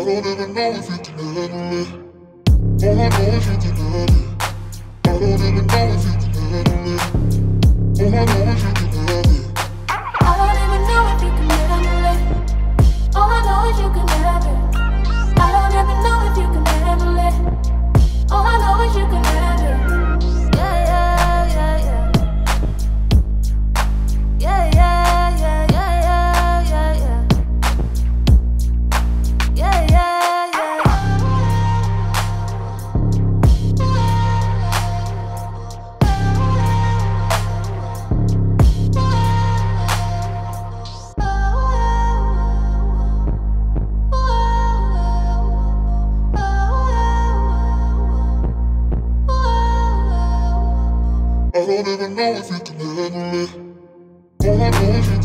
don't even know if you can handle it. All I know is you can handle it. I don't even know if you can handle it. All I know is you can handle it. I don't even know if you can handle it. All I know is you can handle it. I don't even know if you can handle it. All I know is you can handle it. Yeah, yeah, yeah, yeah. Yeah, yeah, yeah, yeah, yeah, yeah, yeah. Yeah, yeah, yeah. I don't even know if you can handle it. All I know is you